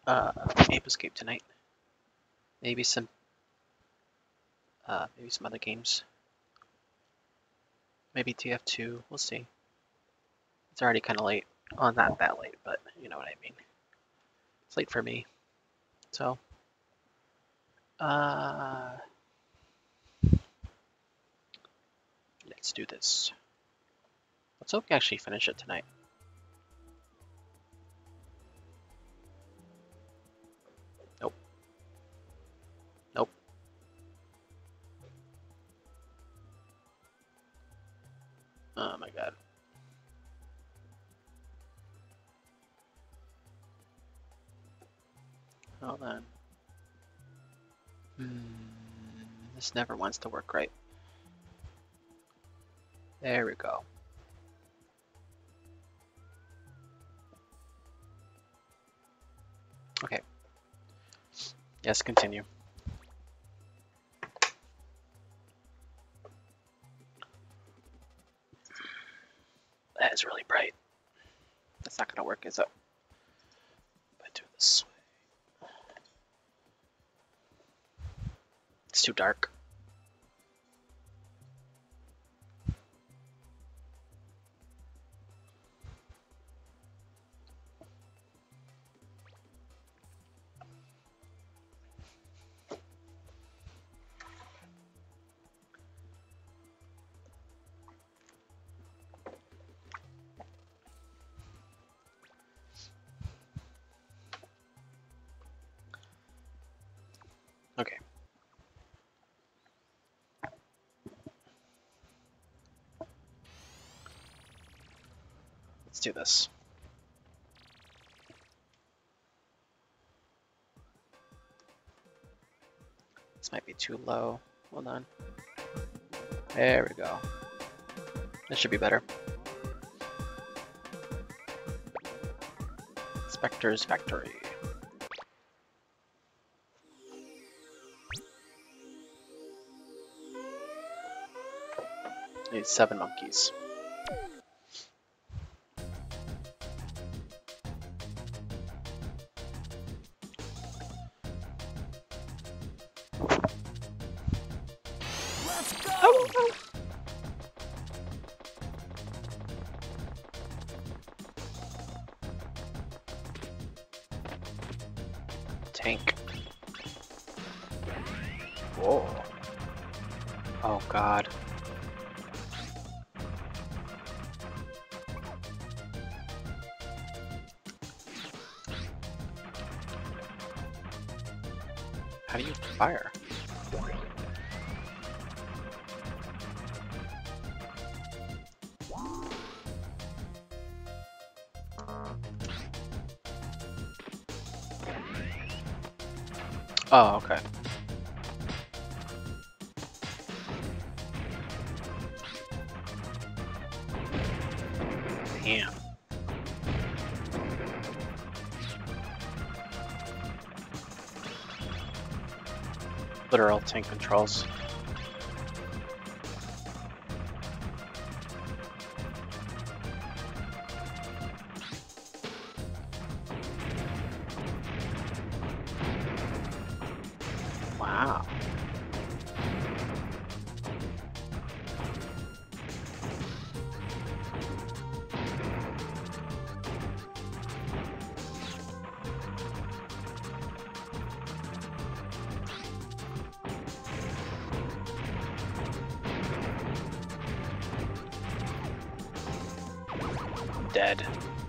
Ape Escape tonight. Maybe some other games. Maybe TF2. We'll see. It's already kind of late. Well, not that late, but you know what I mean. It's late for me. So, let's do this. Let's hope we actually finish it tonight. Nope. Nope. Oh my god. Hold on. This never wants to work right. There we go. Okay. Yes, continue. That is really bright. That's not gonna work, is it? If I do it this way. It's too dark. Okay. Let's do this. This might be too low. Hold on. There we go. This should be better. Spectre's Factory. Need 7 monkeys. Let's go! Oh. Tank. Whoa. Oh god. How do you fire? Oh, okay. Damn. Literal tank controls. Wow. Dead.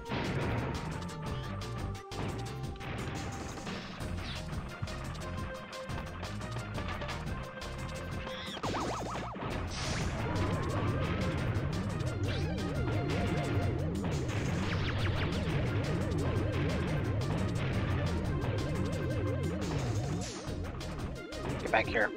Get back here.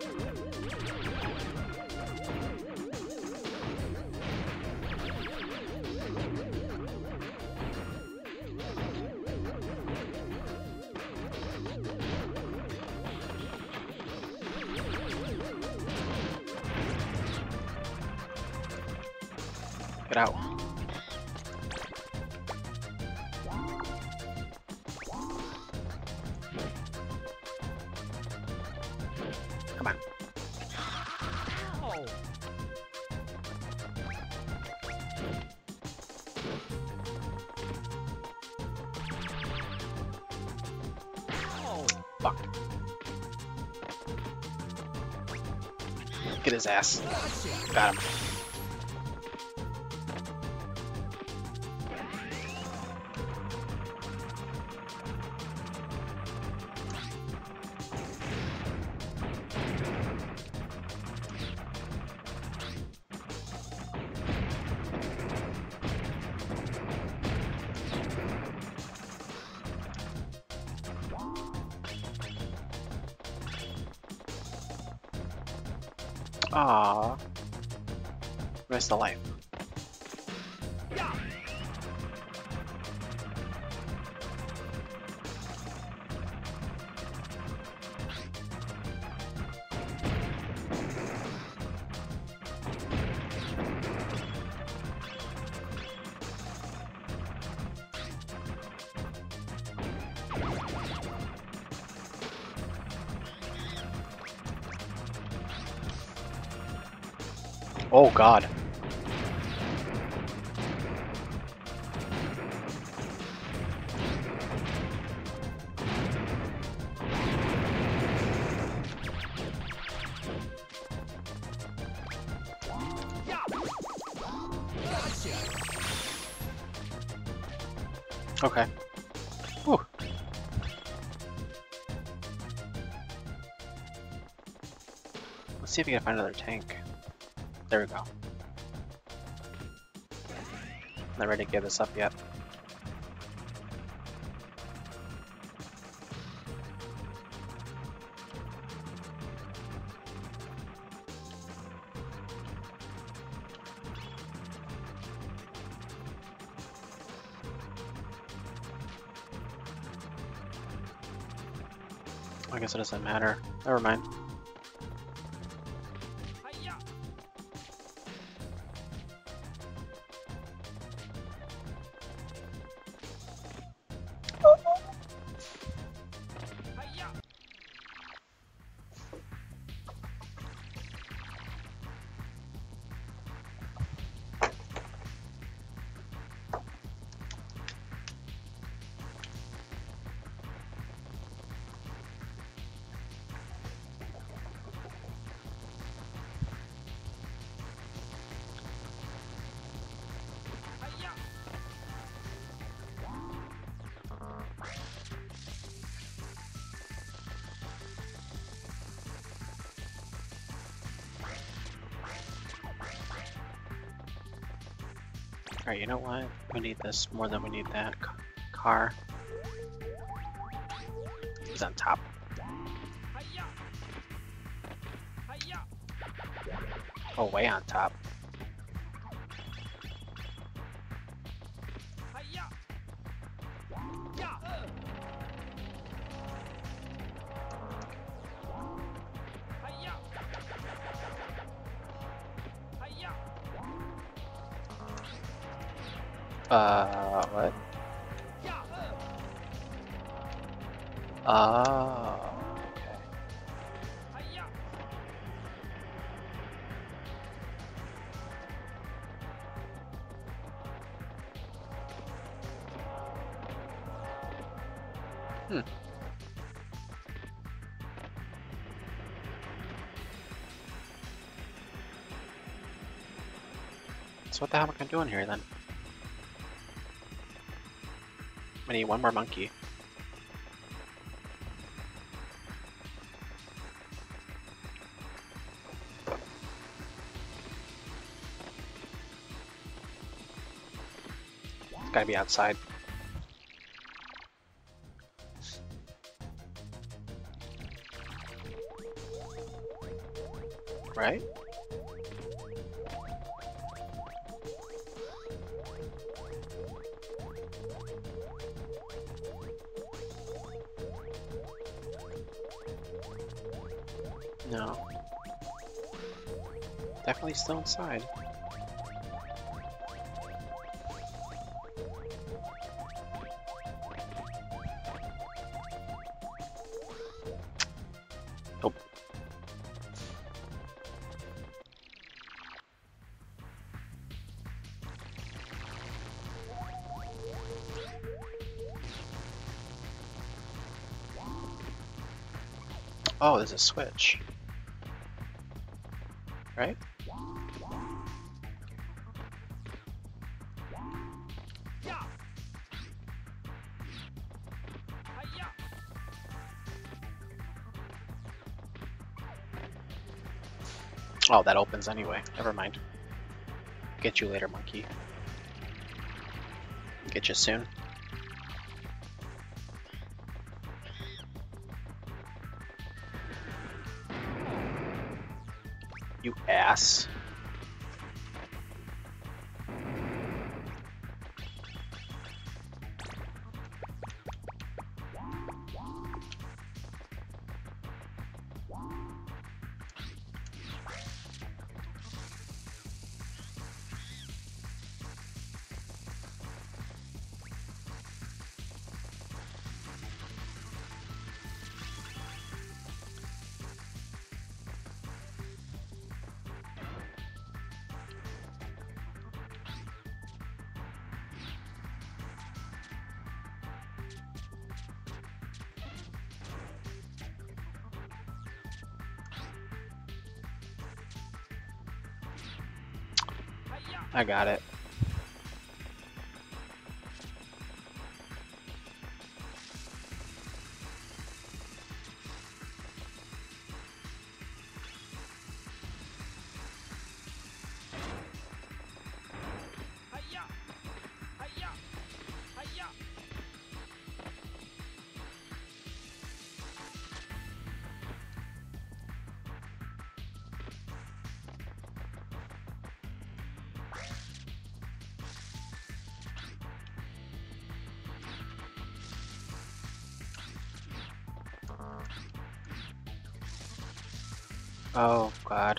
Get out. Come on. Oh. Oh. Fuck. Get his ass. Gotcha. Got him. Aww. Missed a life. Oh god. Gotcha. Okay. Whew. Let's see if we can find another tank. There we go. Not ready to give this up yet. I guess it doesn't matter. Never mind. Hi-ya. Hi-ya. Hi-ya. Alright, you know what? We need this more than we need that car. He's on top. Hi-ya. Hi-ya. Oh, way on top. Hi-ya. Ya. Hi-ya. Hi-ya. What? Ya. Oh, okay. Hi-ya. So what the hell am I doing here then? I need one more monkey. It's gotta be outside. Right? No. Definitely still inside. Nope. Oh, there's a switch. Right? Yeah. Hiya. Oh, that opens anyway. Never mind. Get you later, monkey. Get you soon. You ass. Hiya. I got it. Hiya. Hiya. Hiya. Oh, God.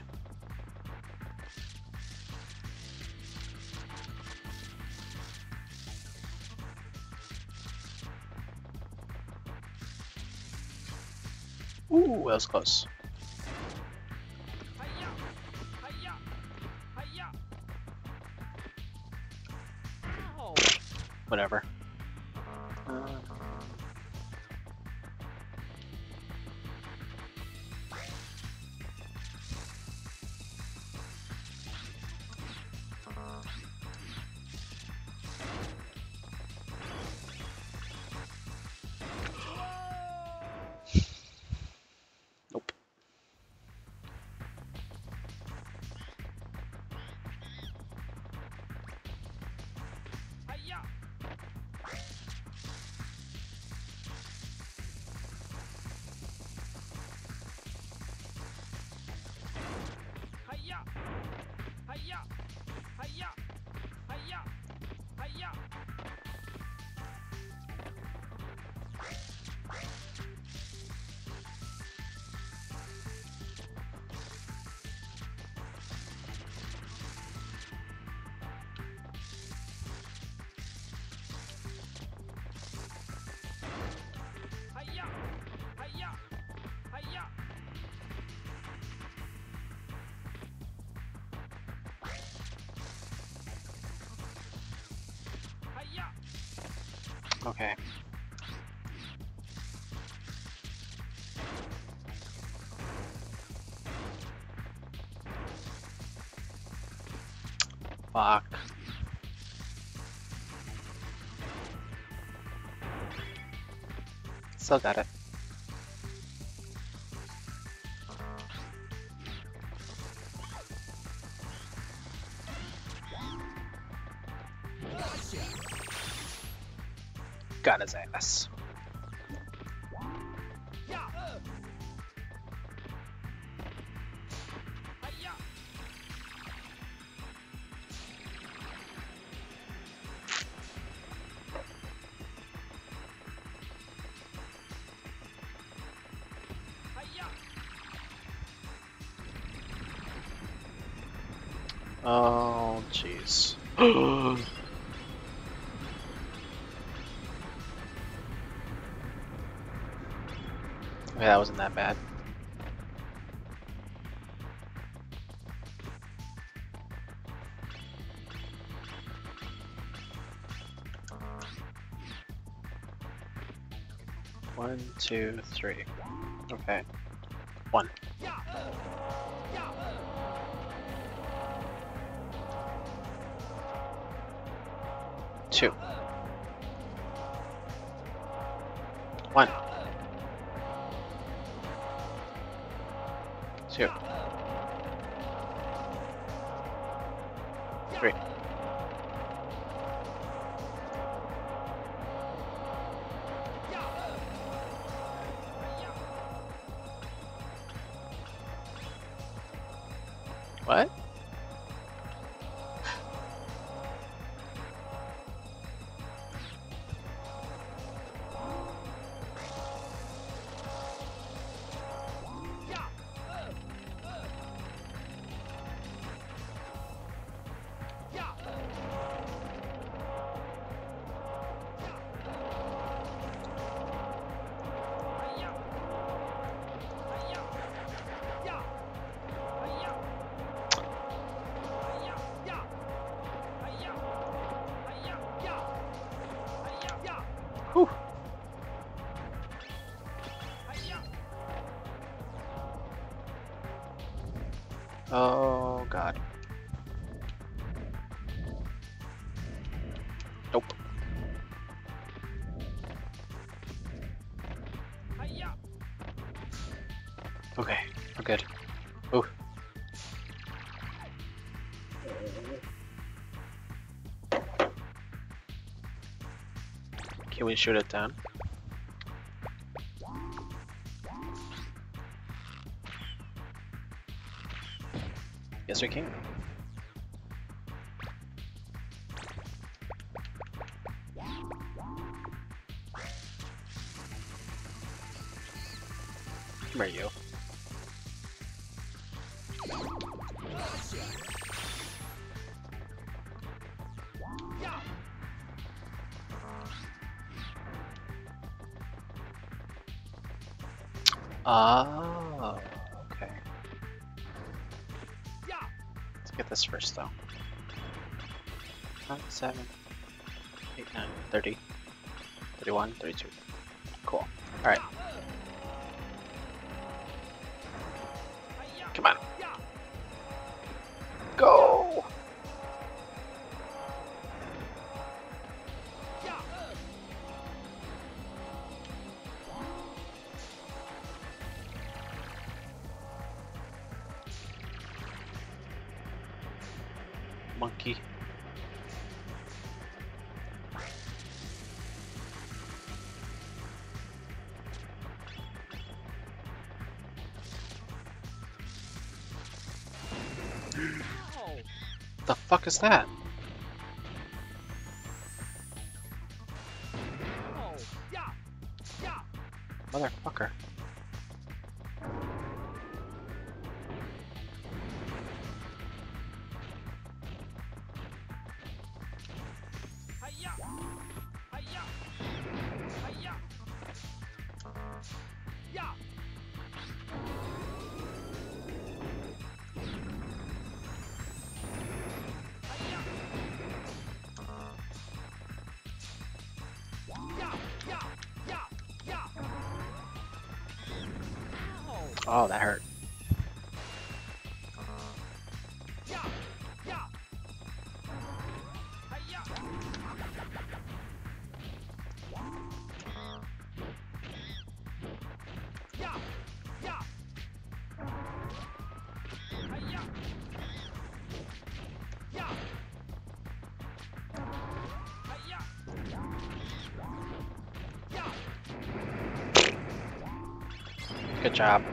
Ooh, that was close. Hiya. Hiya. Hiya. Oh. Whatever. Nope. Hiya. Hiya. Hiya. Hiya. Hiya. Hiya. Hiya. Hiya. Hiya. Hiya. Okay. Fuck. Still got it. Got his ass. Yeah. Hiya. Hiya. Oh, jeez. Okay, that wasn't that bad. One, two, three. Okay. 1. 2. 1. 2. 3. 'What? Whew. Oh god. Nope. Okay, we're good. Ooh. Can we shoot it down? Yes, we can. Come here, you. Oh, okay. Let's get this first, though. 5, 7, 8, 9, 30, 31, 32. Cool. Alright. Come on. Go! Monkey. The fuck is that? Motherfucker. Oh, that hurt. Good job.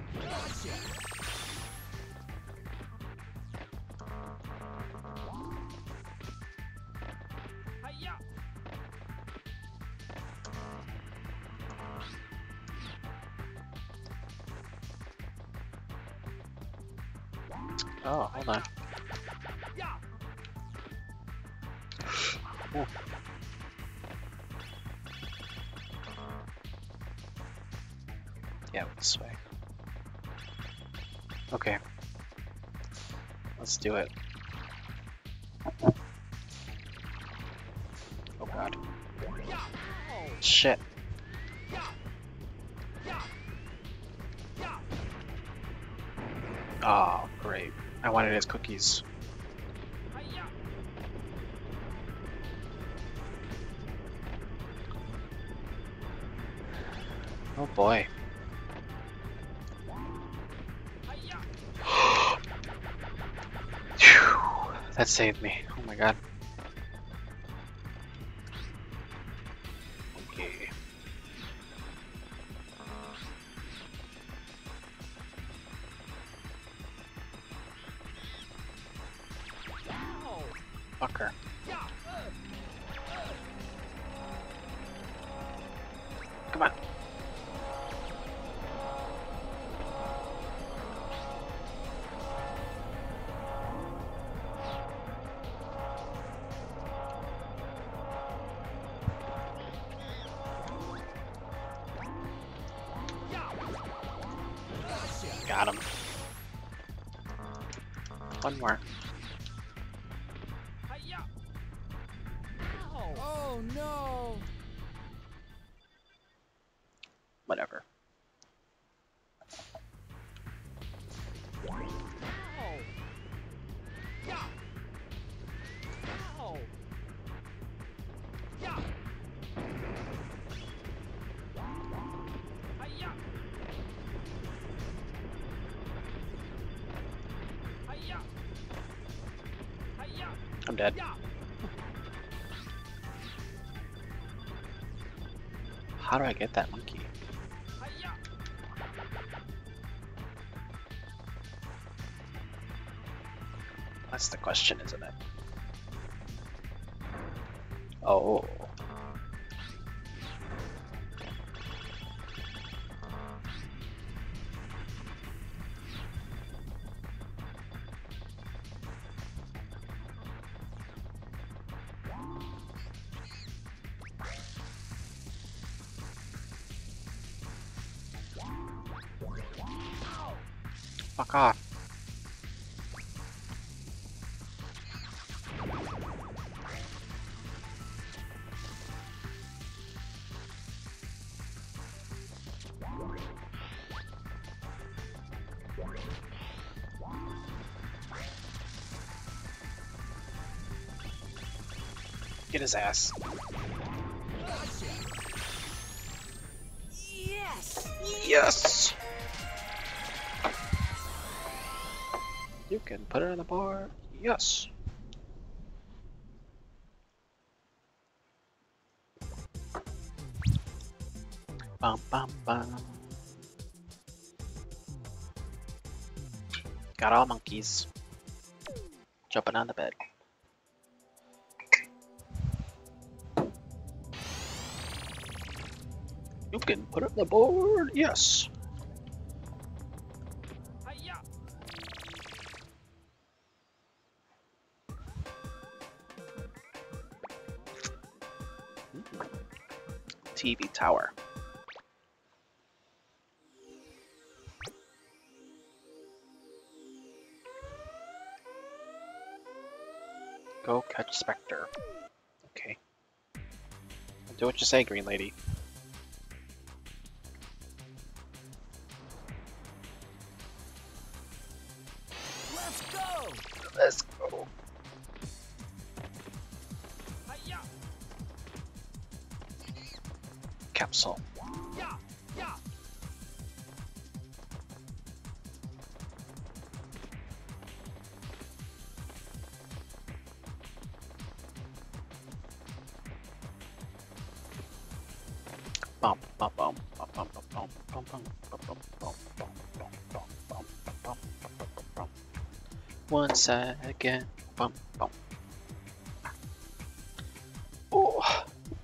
Oh, hold on. Ooh. Yeah, this way. Okay. Let's do it. Oh god. Shit. Oh, great. I wanted his cookies. Hiya! Oh boy. Hiya! Phew, that saved me. Oh my god. Okay. Ow! Fucker. Yeah! Come on. Yeah! Gotcha! Got him. One more. Hiya! Ow! Oh no! Whatever. Ow! Yeah! Ow! Yeah! Hiya! Hiya! Hiya! I'm dead. Yeah! How do I get that monkey? Hiya! That's the question, isn't it? Oh. Fuck off. Get his ass. Yes! Yes! You can put it on the board. Yes. Bum bum bum. Got all monkeys. Jumping on the bed. You can put it on the board. Yes. Hiya! TV tower. Go catch Spectre. Okay. Do what you say, Green Lady. Let's go! Let's go. Hiya! Capsule. Yeah! Yeah! Bum bum bum bum bum bum bum bum bum bum bum bum bum bum bum bum bum bum bum. 1 second. Bum bum. Oh.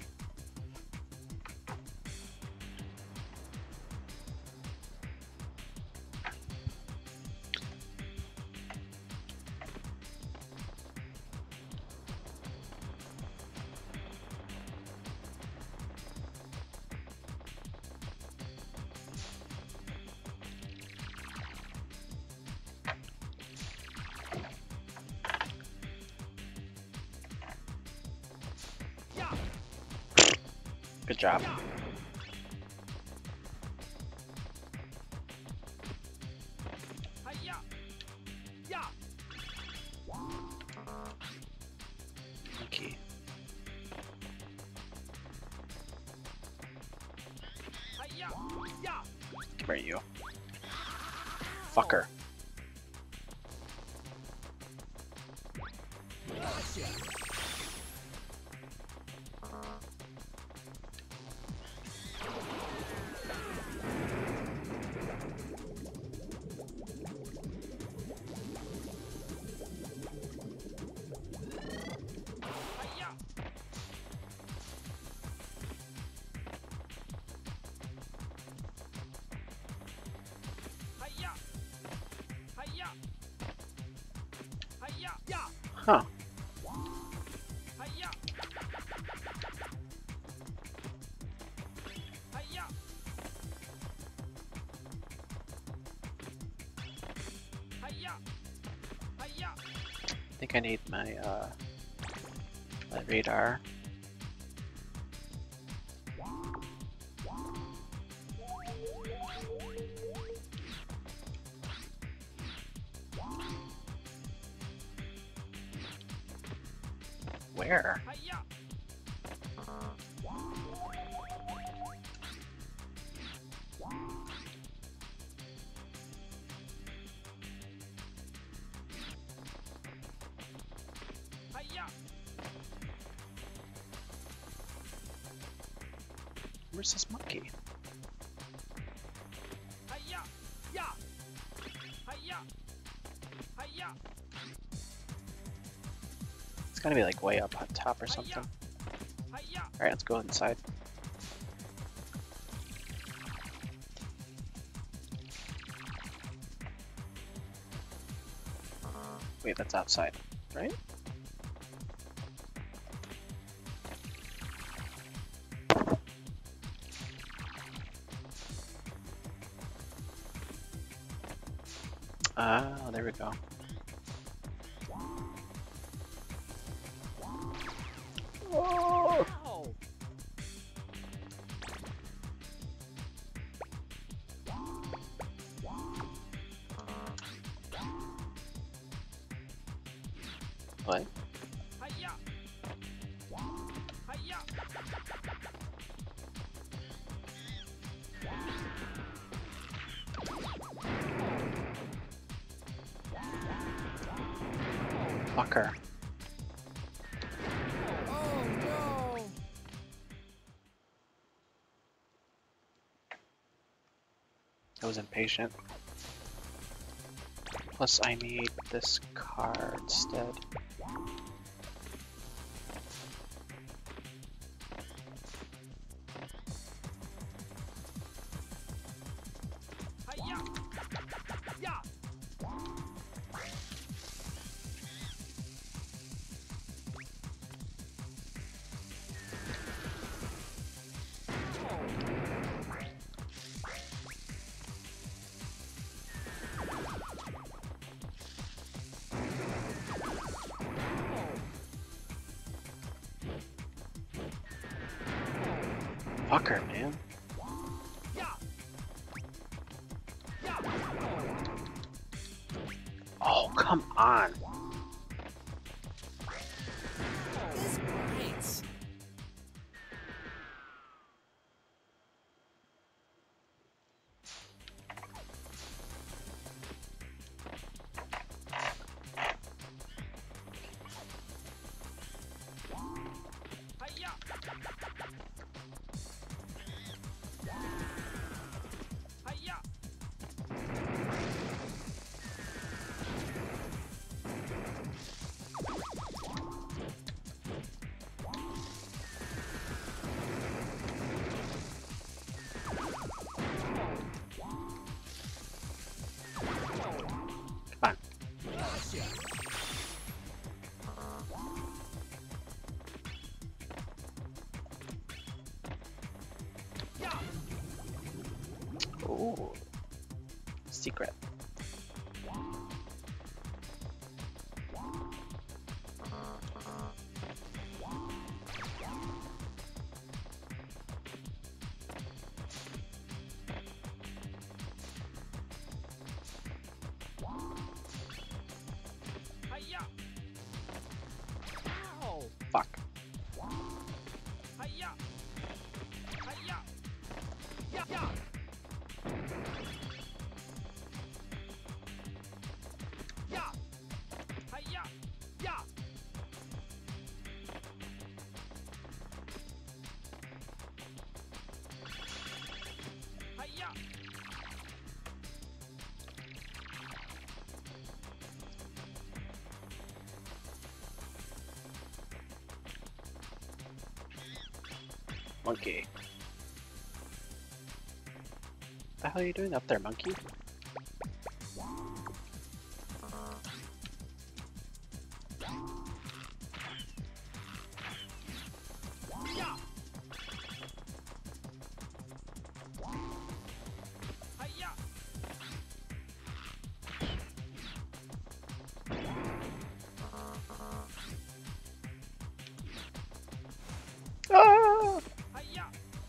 Yeah! Good job. Hiya! Yeah. Come here, you. Fucker. Gotcha. Hiya. Hiya. Hiya. Hiya. Yeah. Huh. Hiya. Hiya. Hiya. Hiya. I think I need my radar. Where? Hiya. Hiya. Where's this monkey? Hiya. Yeah. Hiya. Hiya. It's gotta be like way up on top or something. Hiya. Alright, let's go inside. Wait, that's outside, right? Oh, there we go. Oh! Ow. What? Hiya. Hiya. Fucker. Oh no. I was impatient. Plus, I need this car instead. Hiya. Yeah. Fucker, man. Yeah. Yeah. Oh, come on. This bites. Hiya. Hiya. Come on. Gotcha. Yeah. Ooh. Secret. Hiya. Ow. Fuck. Hiya. Hiya. Yeah. Yeah. Monkey. What the hell are you doing up there, monkey? Yeah. Hiya. Ah! Hiya.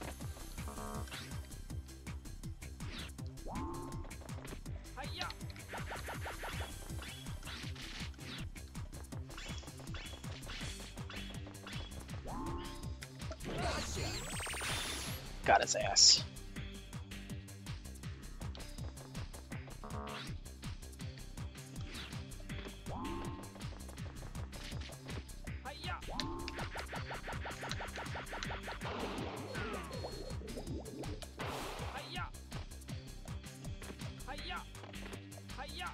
Hiya. Gotcha. Got his ass. Hiya. Hiya. Hiya. Hiya.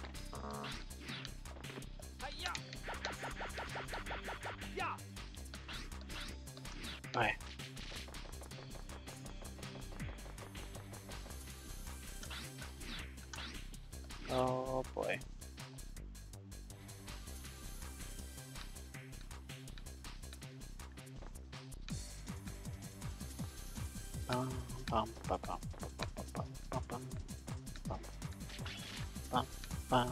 Hiya. Yeah. Bye. Oh boy. Bum, bum, bum, bum, bum, bum, bum, bum, bum, bum,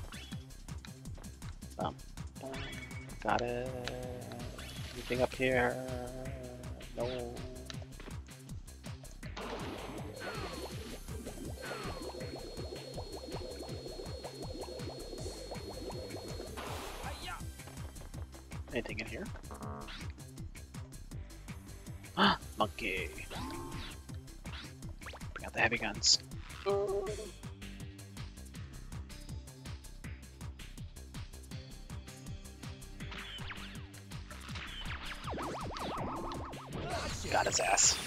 bum, bum. Got it. Anything up here? No. Hiya. Anything in here? Monkey. Bring out the heavy guns. Got his ass.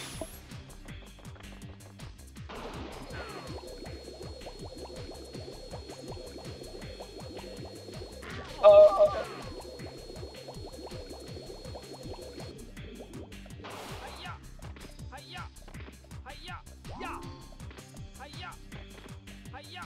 Hiya. Hiya. Hiya. Yeah. Hiya. Hiya.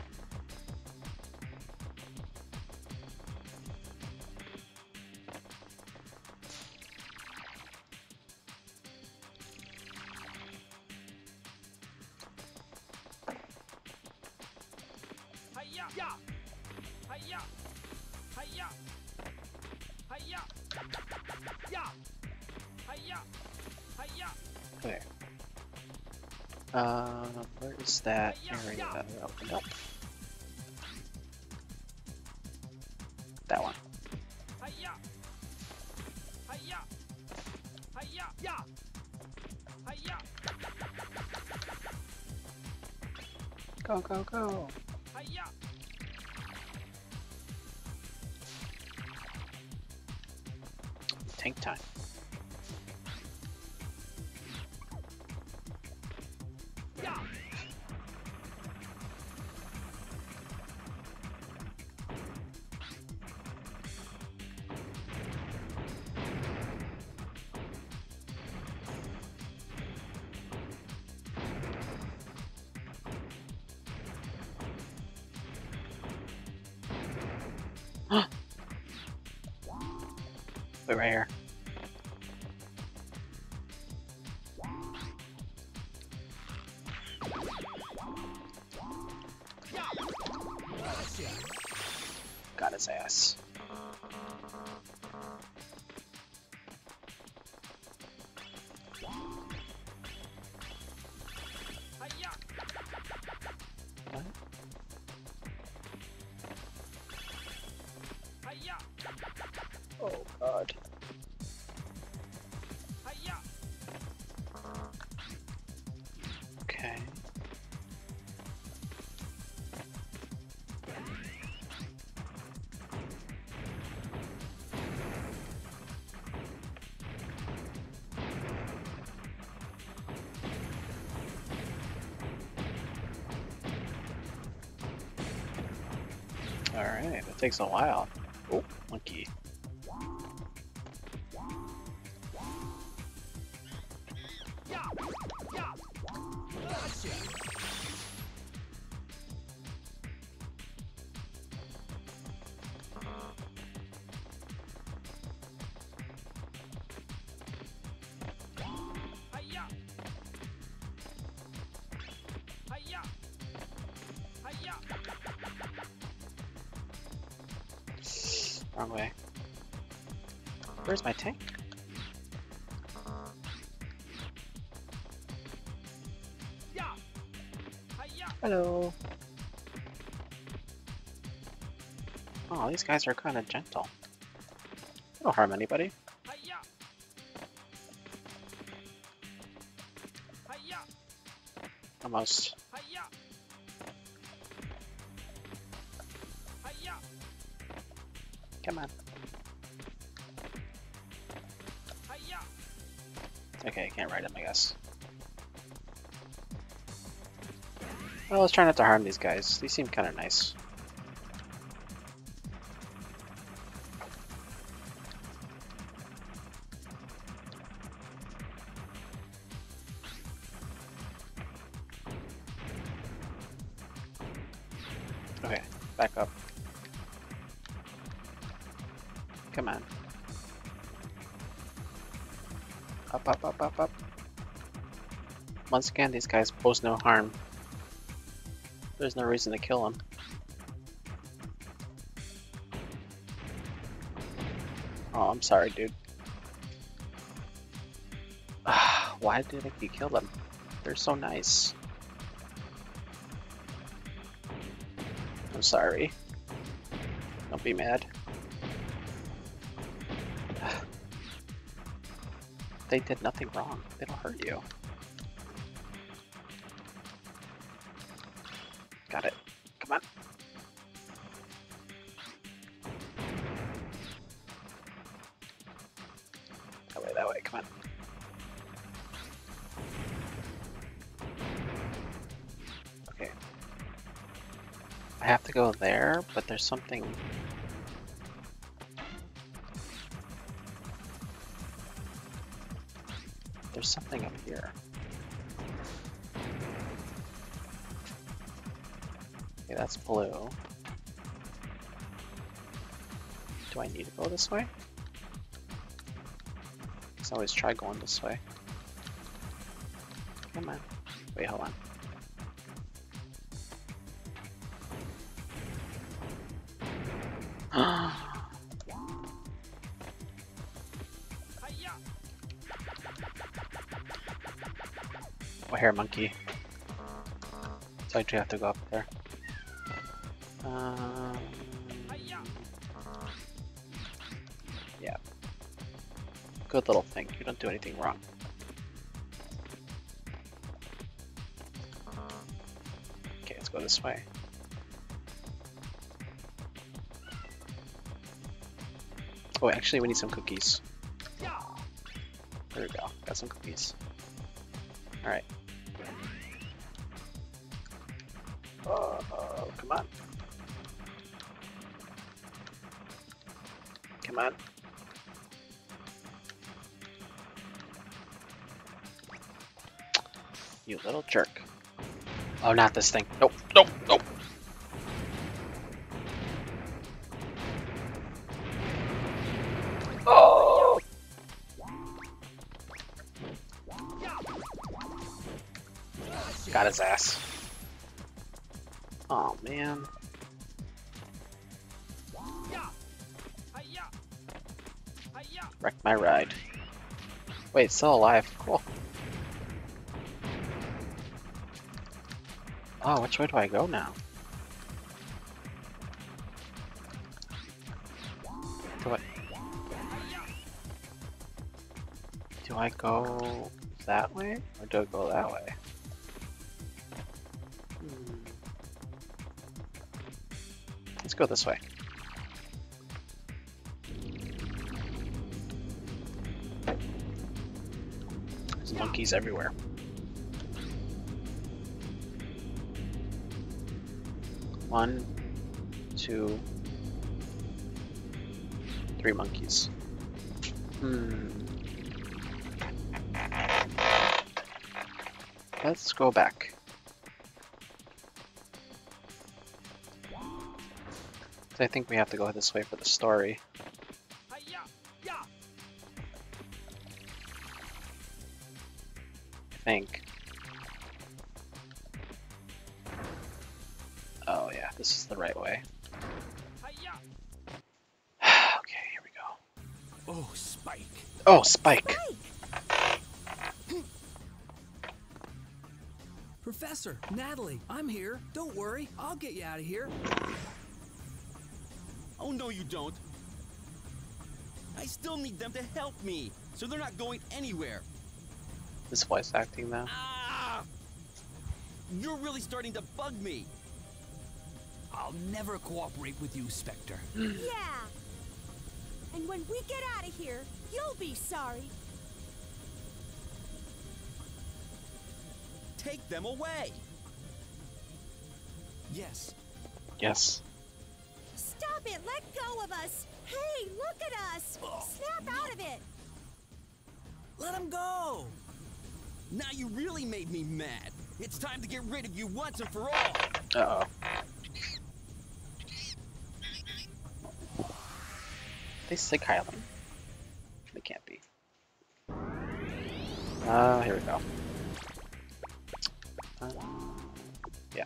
Hiya. Yeah. Hiya. Hiya. Hiya. Yeah. Hiya. Hiya. Okay. Where is that area that I opened up? That one. Hiya. Hiya. Hiya. Yeah. Hiya. Go, go, go. Hiya. Tank time. Yeah. Wait, right here. Yeah. Gotcha. Got his ass. Hiya. What? Hiya. Oh god. Hiya. Okay. Alright, that takes a while. Oh, monkey. Hiya! Hiya! Hiya! Wrong way. Where's my tank? Ya! Hiya! Hello. Oh, these guys are kind of gentle. They don't harm anybody. Hiya! Hiya! Almost. Hiya! Hiya! Come on. Hiya! Okay, can't ride him, I guess. Well, let's try not to harm these guys. These seem kind of nice. Okay, back up. Come on. Up, up, up, up, up. Once again, these guys pose no harm. There's no reason to kill them. Oh, I'm sorry, dude. Why did you kill them? They're so nice. I'm sorry. Don't be mad. They did nothing wrong. They don't hurt you. Got it. Come on. That way, come on. Okay. I have to go there, but there's something... There's something up here. Okay, that's blue. Do I need to go this way? I always try going this way. Come on. Wait, hold on. Hiya! Oh, here, monkey. So I do have to go up there. Hiya! Yeah. Good little thing. You don't do anything wrong. Okay, let's go this way. Oh, actually, we need some cookies. Ya! There we go. Got some cookies. Alright. Oh, come on. Come on. You little jerk. Oh, not this thing. Nope, nope, nope. Oh! Got his ass. Oh, man. Ya! Hiya! Hiya! Wrecked my ride. Wait, it's still alive. Cool. Oh, which way do I go now? Do I go that way? Or do I go that way? Let's go this way. There's monkeys everywhere. One, two, three monkeys. Let's go back. I think we have to go this way for the story. Hiya! Ya! I think. Oh yeah, this is the right way. Hiya! Okay, here we go. Oh, Spike. Oh, Spike! Professor, Natalie, I'm here. Don't worry, I'll get you out of here. Oh, no, you don't. I still need them to help me, so they're not going anywhere. This voice acting though. Ah! You're really starting to bug me. I'll never cooperate with you, Spectre. Yeah. And when we get out of here, you'll be sorry. Take them away. Yes. Yes. Stop it! Let go of us! Hey, look at us! Snap out of it! Let him go! Now you really made me mad. It's time to get rid of you once and for all. Uh-oh. They sick Highland? They can't be. Here we go. Yeah.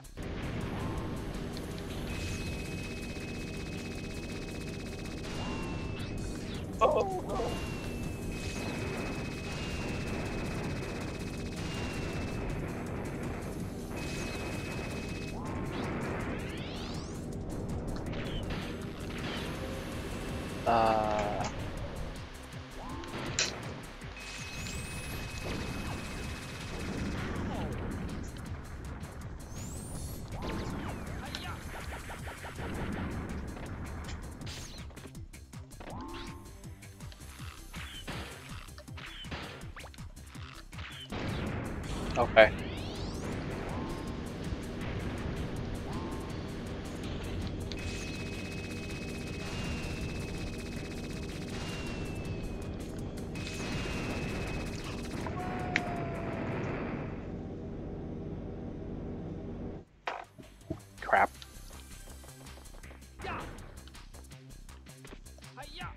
Oh no! Hiya! Okay. Crap. Ya! Hiya!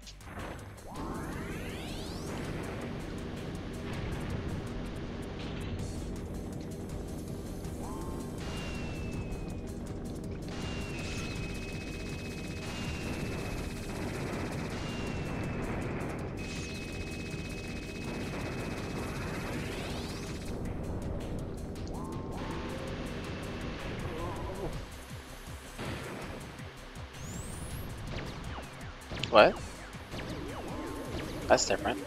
What? That's different.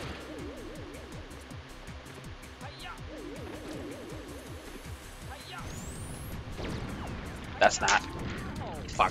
Hiya! Hiya! That's not. Fuck.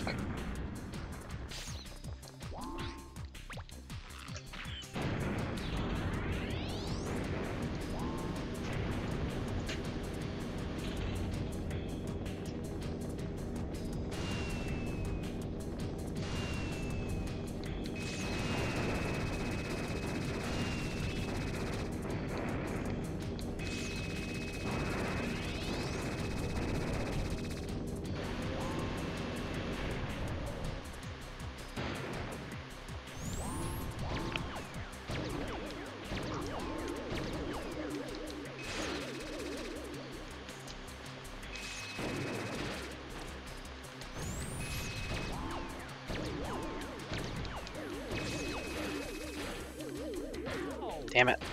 Damn it.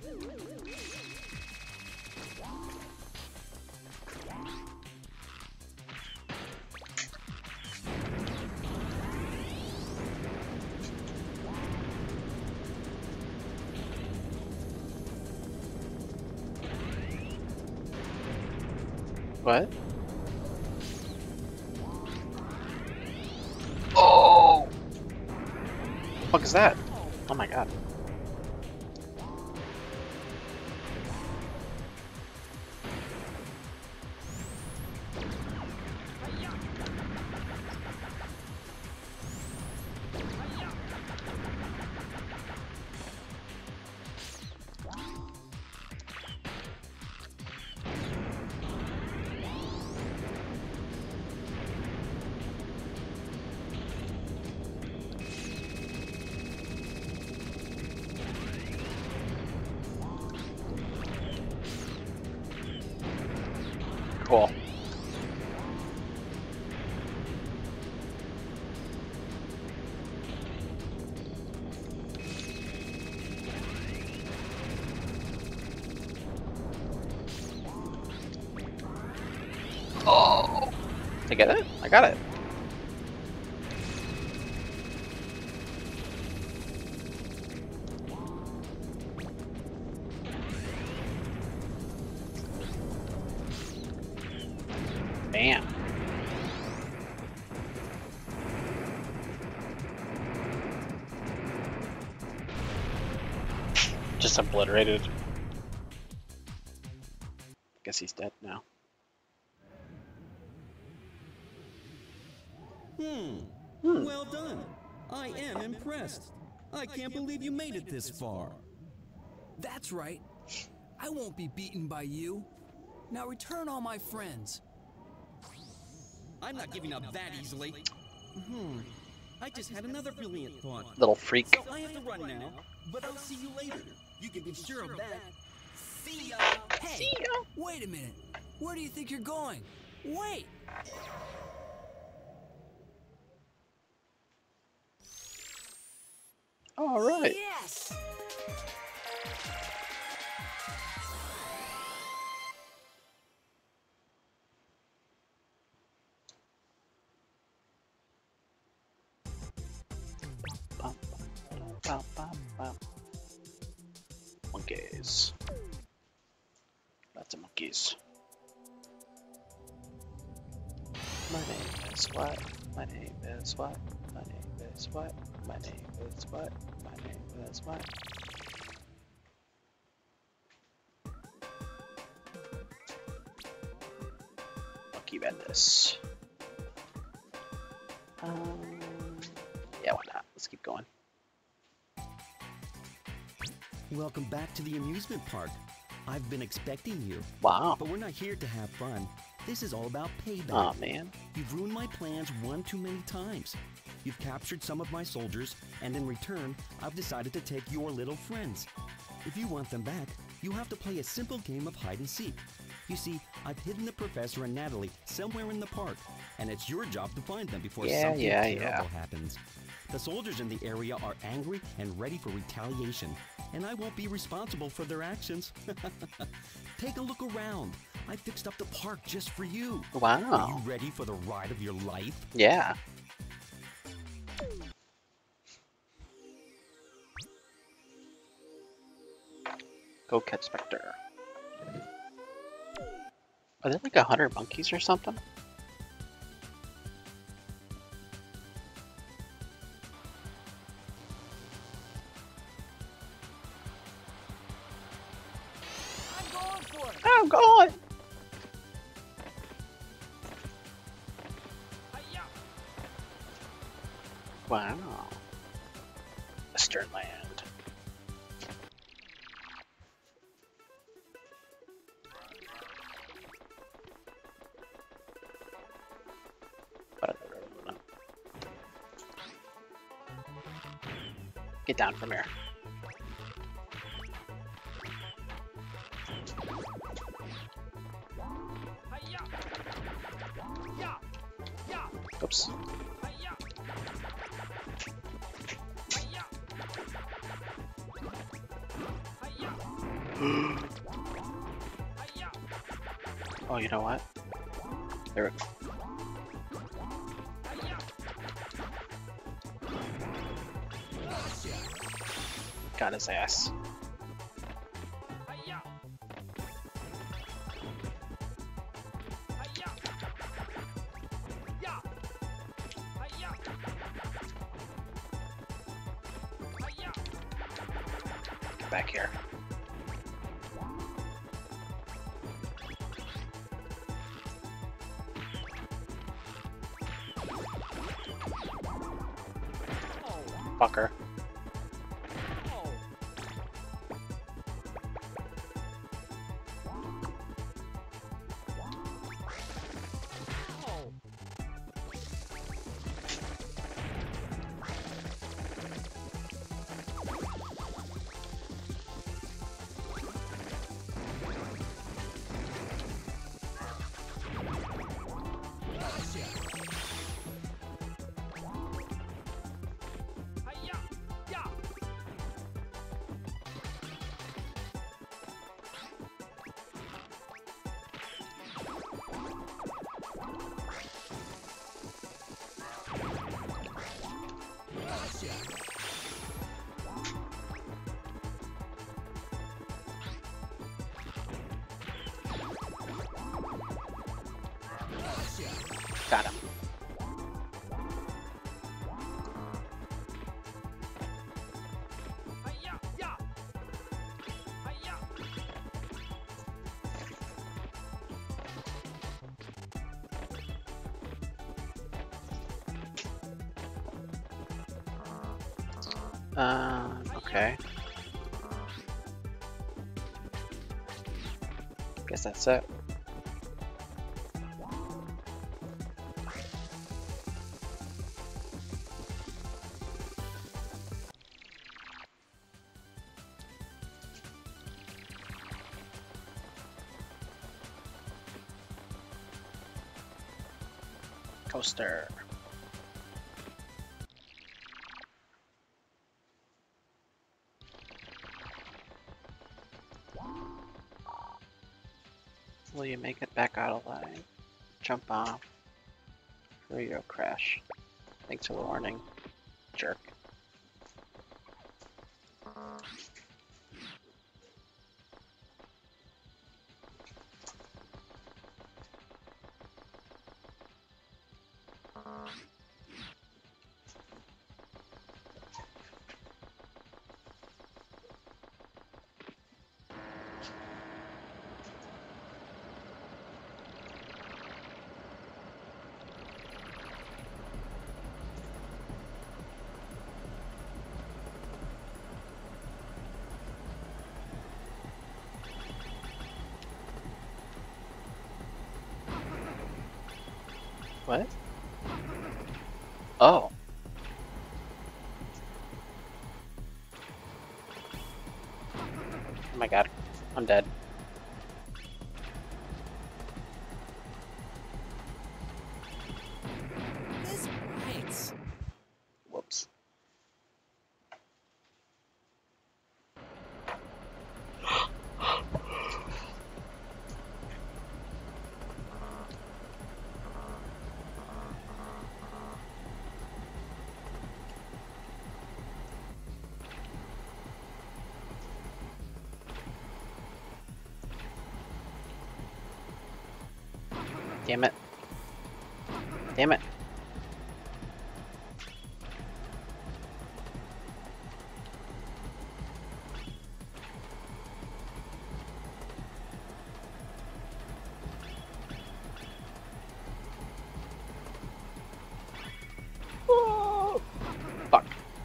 What? Oh! What the fuck is that? Oh my god. Hiya! Hiya! Oh! I get it? I got it. Bam. Just obliterated. Guess he's dead now. Well done. I am impressed. I can't believe you made it this far. That's right. I won't be beaten by you. Now return all my friends. I'm not giving up that easily. I just had another brilliant thought. Little freak. So I have to run now, but I'll see you later. You can be sure of that. See ya! Hey, wait a minute. Where do you think you're going? Wait! All right. Yes! Bum, bum, bum, bum. Monkeys. Lots of monkeys. My name is what? My name is what? My name is what? My name is what? My name is what? Monkey Madness. Yeah, why not? Let's keep going. Welcome back to the amusement park. I've been expecting you. Wow. But we're not here to have fun. This is all about payback. Aw, man. You've ruined my plans one too many times. You've captured some of my soldiers, and in return, I've decided to take your little friends. If you want them back, you have to play a simple game of hide and seek. You see, I've hidden the professor and Natalie somewhere in the park, and it's your job to find them before something terrible happens. The soldiers in the area are angry and ready for retaliation, and I won't be responsible for their actions. Take a look around. I fixed up the park just for you. Wow. Are you ready for the ride of your life? Yeah. Go catch Spectre. Are there like 100 monkeys or something? I'm going for it! I'm going! Hi-ya! Wow. Western land. Get down from here. Hi-ya! Ya! Ya! Oops. Hi-ya! Hi-ya! Hi-ya! Hi-ya! Oh, you know what? There we go. Hi-ya! Got his ass. Hi-ya! Hi-ya! Ya! Hi-ya! Hi-ya! Get back here. Fucker. Hi-ya! Gotcha. Got him. Hiya! Ya! Hiya! Okay. Guess that's it. Coaster. Will you make it back out alive? Jump off. Or you'll crash. Thanks for the warning, jerk. What? Oh. Oh my god. I'm dead. This bites. Whoops. Damn it. Damn it. Oh, fuck.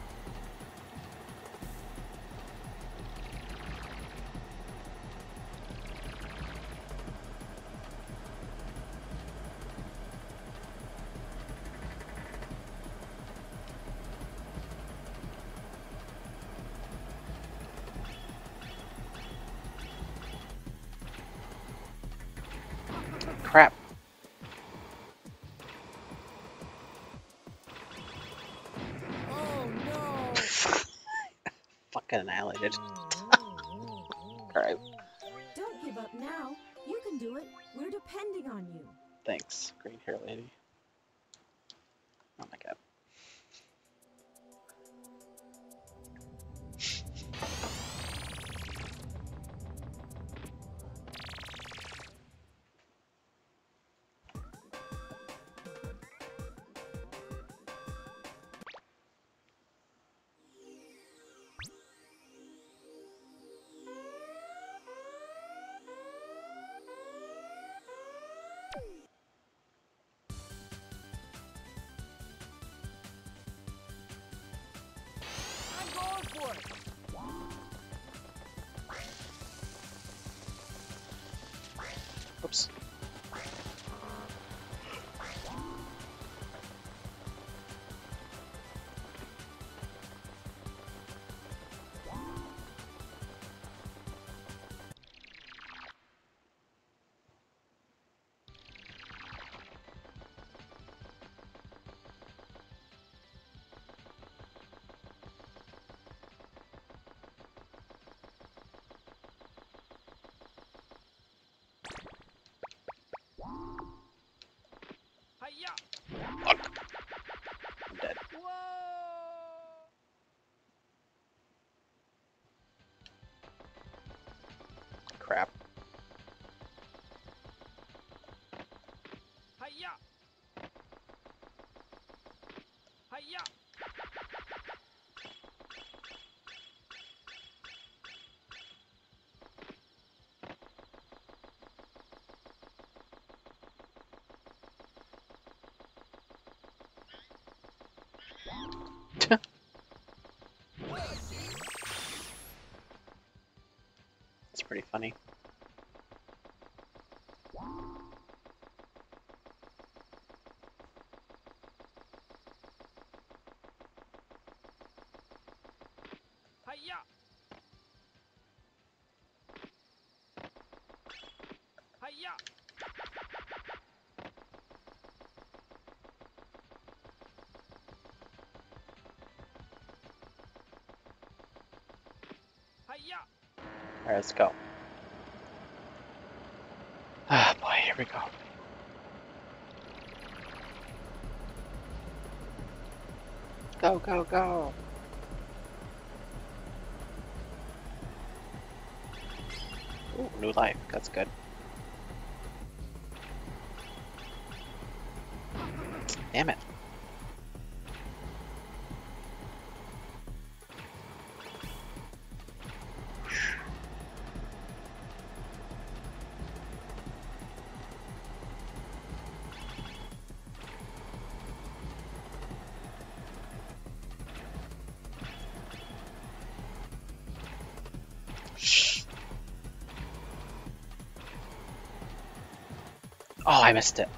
Crap. Oh no! Fucking annihilated. Alright, Don't give up now. You can do it. We're depending on you. thanks, green hair lady. Oh my god. pretty funny. Hiya! Hiya! Hiya! Alright, let's go. Ah, boy, here we go. Go, go, go! Ooh, new life. That's good. Damn it. Oh, I missed it.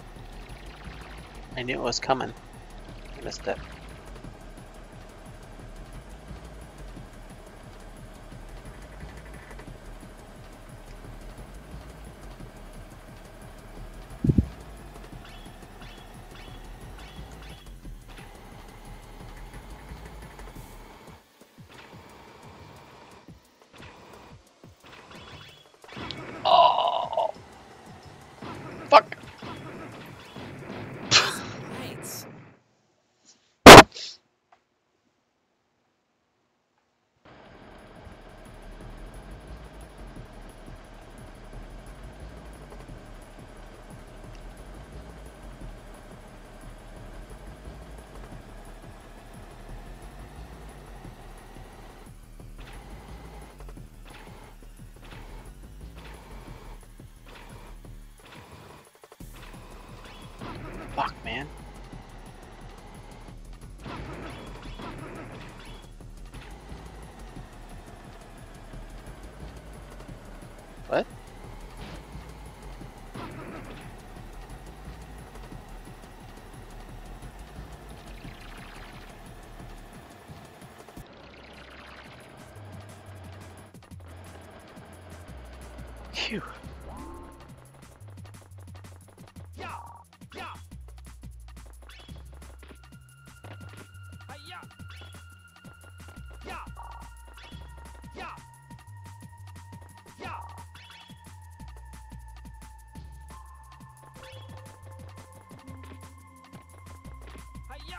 I knew it was coming. I missed it. Oh, fuck. Thanks. Fuck, man. What? Phew. Ya! Ya! Hiya! Ya! Ya! Ya! Hiya!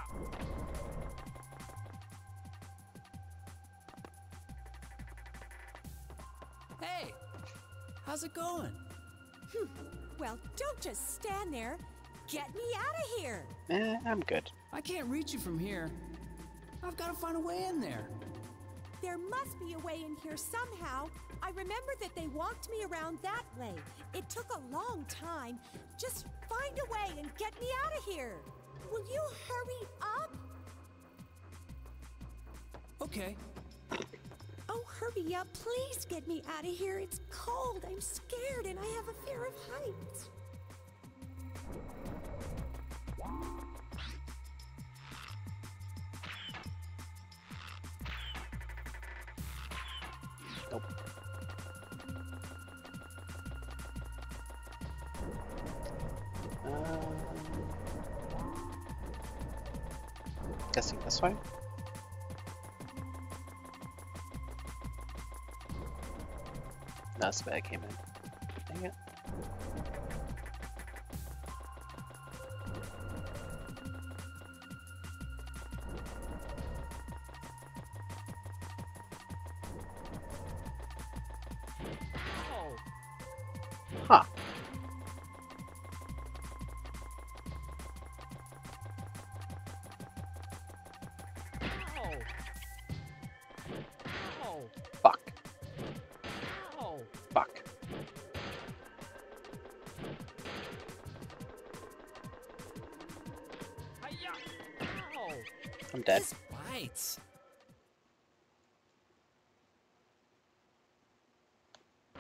Hey, how's it going? Well, don't just stand there. Get me out of here. I'm good. I can't reach you from here. I've got to find a way in there. There must be a way in here somehow. I remember that they walked me around that way. It took a long time. Just find a way and get me out of here. Will you hurry up? Okay. Oh, hurry up. Please get me out of here. It's cold. I'm scared and I have a fear of heights. Nope. Guessing this way? That's the way I came in. Dang it. Oh! Huh. Ow! Ow! Fuck. Ow! Fuck. Hiya! Ow! I'm dead. This bites.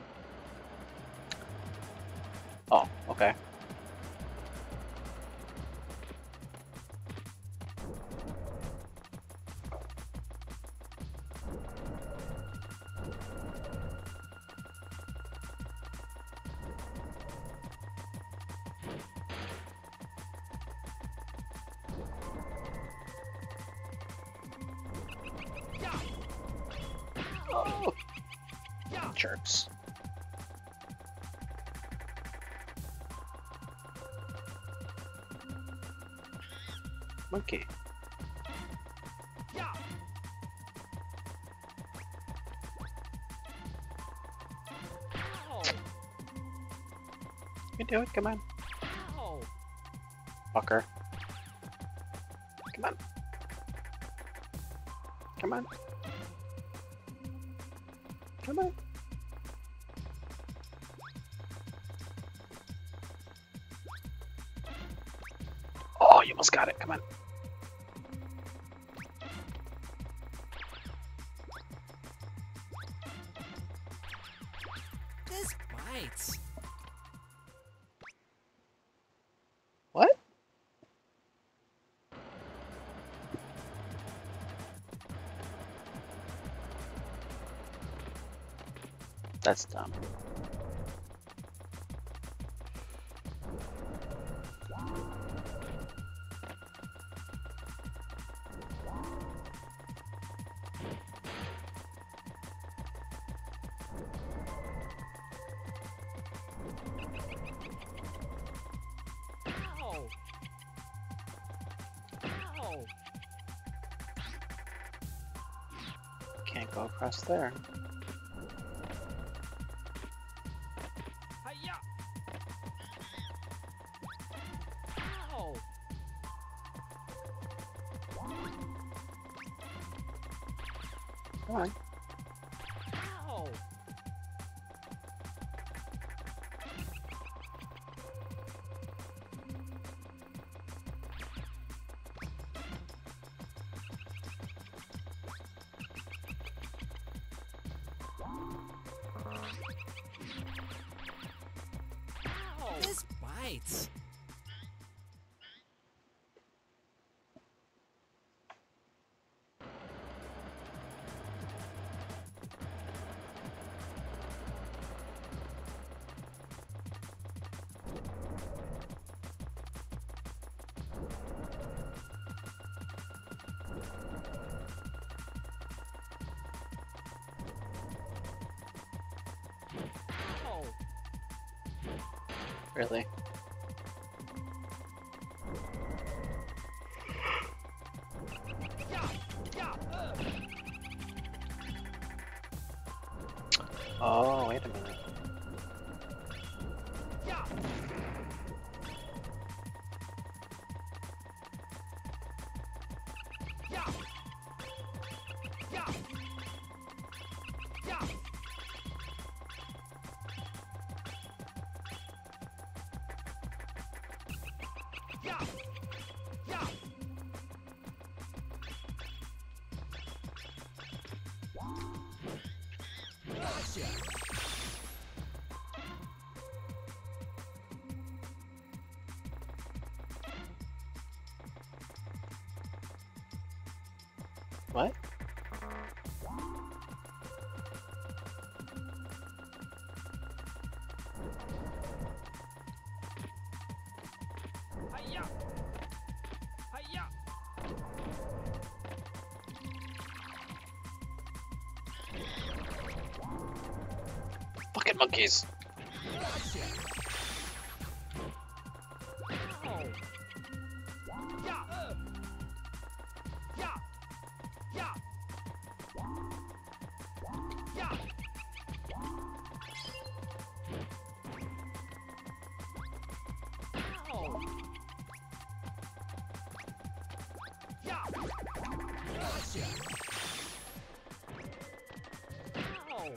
Jerks. Monkey. Yeah. Ow. You can do it, come on. Ow. Fucker. Come on. Come on. Come on. Oh, you almost got it. Come on. This bites. What? That's dumb. Ow. Ow. Can't go across there. Hiya. Ow. Come on. Ow. Ow. This bites. Ow. Really? Yeah. Yeah. Oh, wait a minute. Yeah. Yeah. Yeah. Yeah. Yeah. Yeah. Gotcha. What? Hiya. Hiya. Fucking monkeys. Gotcha. Ow. Yeah. Yeah. Yeah. Yeah. Ow. Yeah. Gotcha. Ow.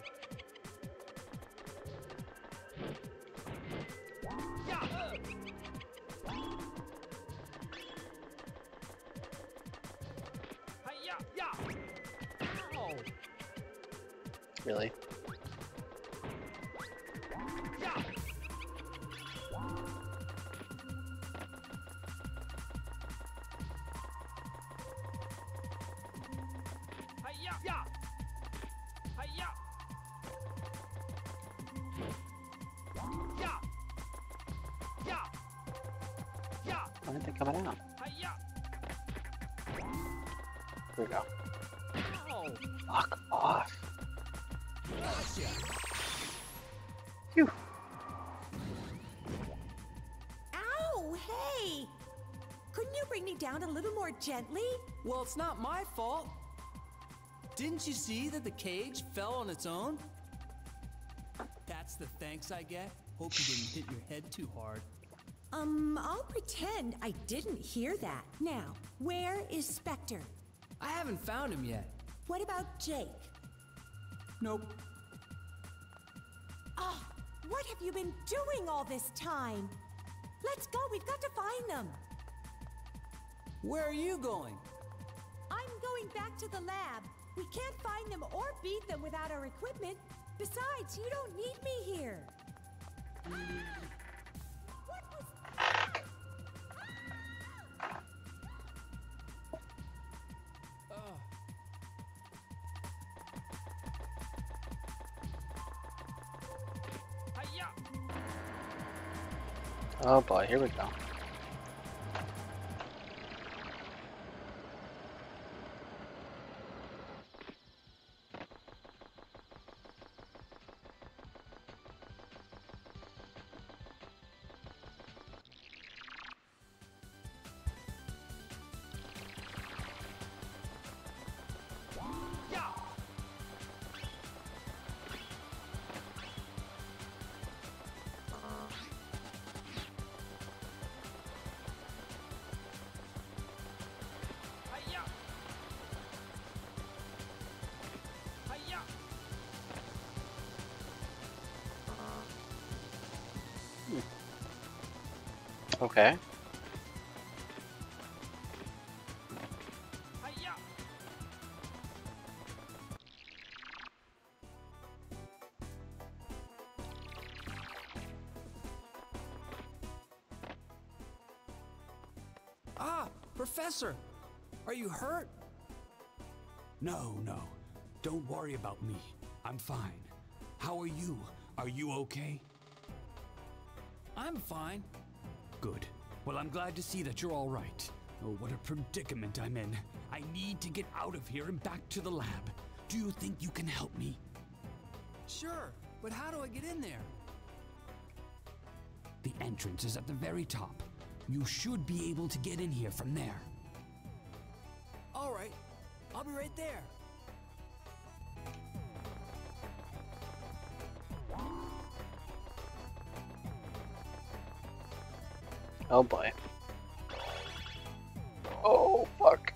Yeah. Hiya. Yeah. Ow. Really? Yeah. Hiya. Yeah. Hiya. Yeah. Yeah. Yeah. Why aren't they coming out? Hiya. Here we go. Ow. Fuck off. Gotcha. Ow, hey! Couldn't you bring me down a little more gently? Well, it's not my fault. Didn't you see that the cage fell on its own? That's the thanks I get. Hope you didn't hit your head too hard. I'll pretend I didn't hear that. Now, where is Spectre? I haven't found him yet. What about Jake? Nope. Oh, what have you been doing all this time? Let's go, we've got to find them. Where are you going? I'm going back to the lab. We can't find them or beat them without our equipment. Besides, you don't need me here. What was... Hiya! Oh boy, here we go. Ya! Hiya! Hiya! Okay. Hiya! Ah, Professor! Are you hurt? No. Don't worry about me. I'm fine. How are you? Are you okay? I'm fine. Good. Well, I'm glad to see that you're all right. Oh, what a predicament I'm in. I need to get out of here and back to the lab. Do you think you can help me? Sure, but how do I get in there? The entrance is at the very top. You should be able to get in here from there. All right, I'll be right there. Oh boy. Oh fuck.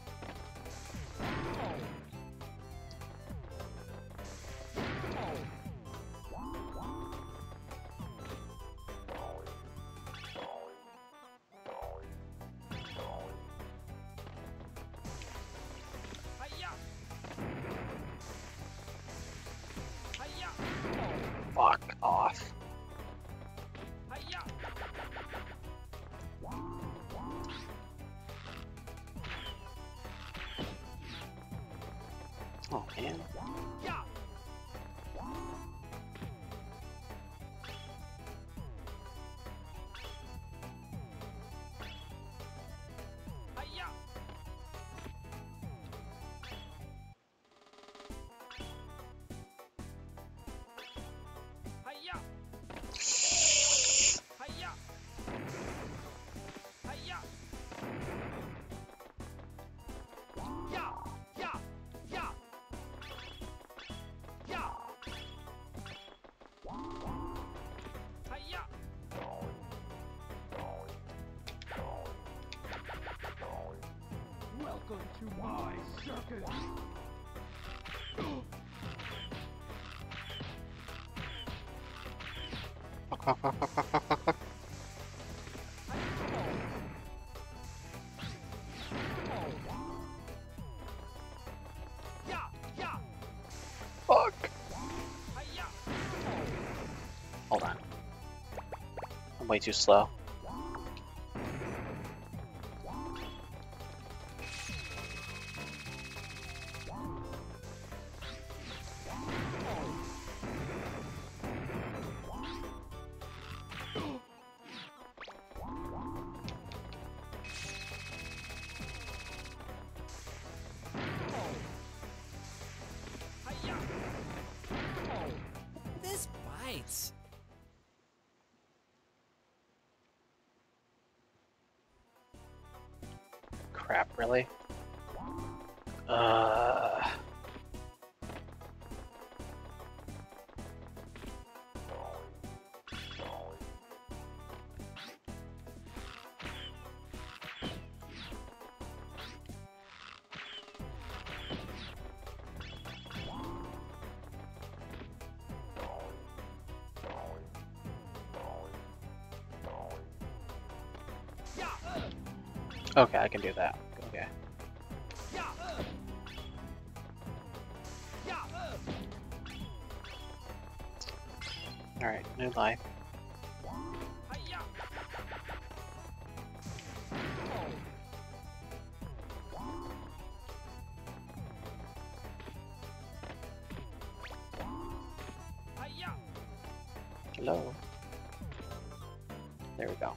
Hiya! Hiya! Fuck off. Hiya! Oh man. Ya! Hiya! Hiya! Hiya! Hiya! Ya! Ya! Ya! Ya! Hiya! Welcome to my circus! Ya! Ya! Fuck. Hiya! Hold on. I'm way too slow. Hiya! This bites. crap, really? Okay, I can do that. Okay. Alright, new life. Hello. There we go.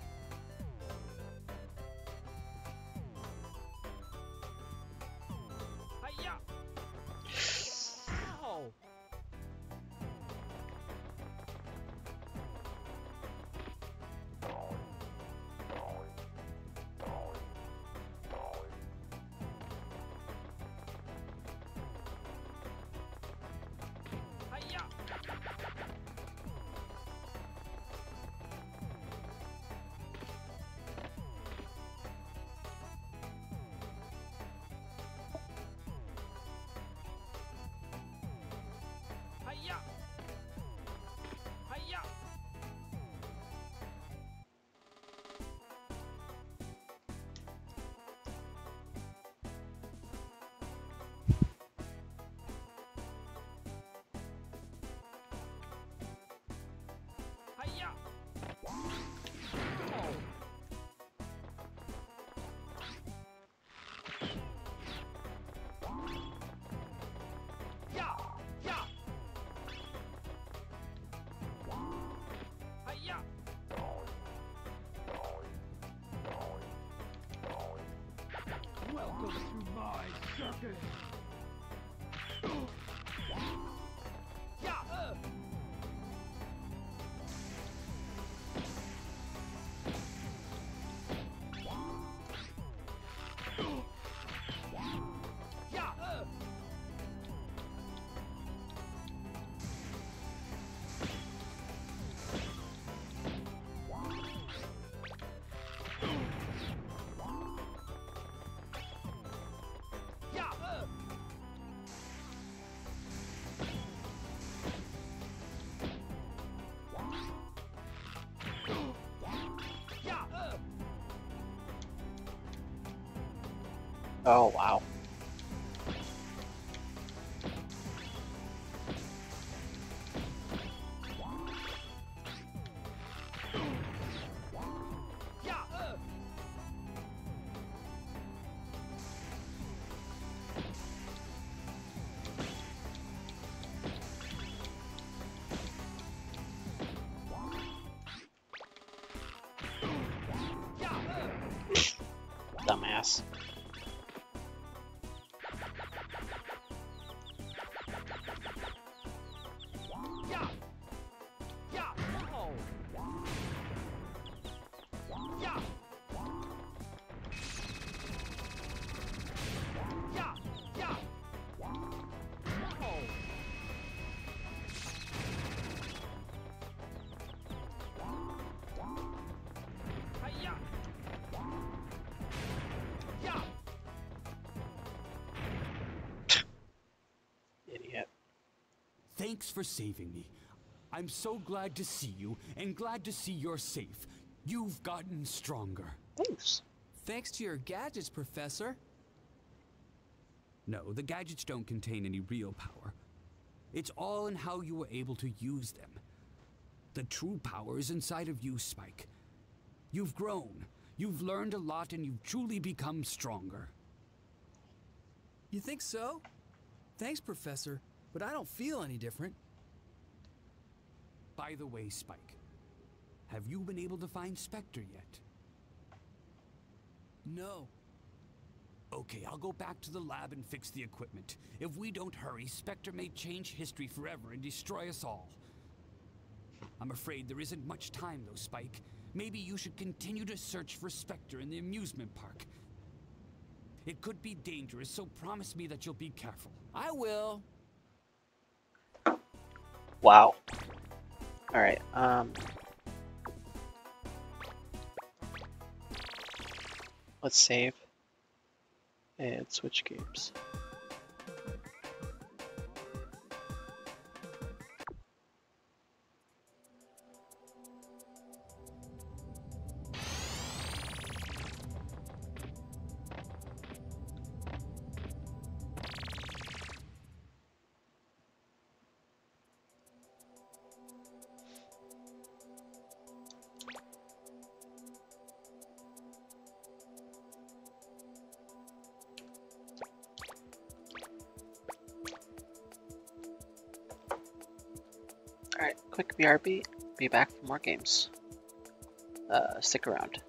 Ow! Hiya! Hiya! Hiya! Hiya! Oh. Yeah! Yeah! Hiya! Welcome to my circus! Yeah! Yeah! Yeah! Yeah! Oh, wow. Yeah! Dumbass. Yeah! Yeah! Oh! Yeah! Yeah! Yeah! Oh! Hiya! Yeah! Idiot. Thanks for saving me. I'm so glad to see you, and glad to see you're safe. You've gotten stronger. Thanks. Thanks to your gadgets, Professor. No, the gadgets don't contain any real power. It's all in how you were able to use them. The true power is inside of you, Spike. You've grown, you've learned a lot, and you've truly become stronger. You think so? Thanks, Professor, but I don't feel any different. By the way, Spike, have you been able to find Spectre yet? No. Okay, I'll go back to the lab and fix the equipment. If we don't hurry, Spectre may change history forever and destroy us all. I'm afraid there isn't much time though, Spike. Maybe you should continue to search for Spectre in the amusement park. It could be dangerous, so promise me that you'll be careful. I will. Wow. Alright, let's save and switch games. Alright, quick BRB. Be back for more games. Stick around.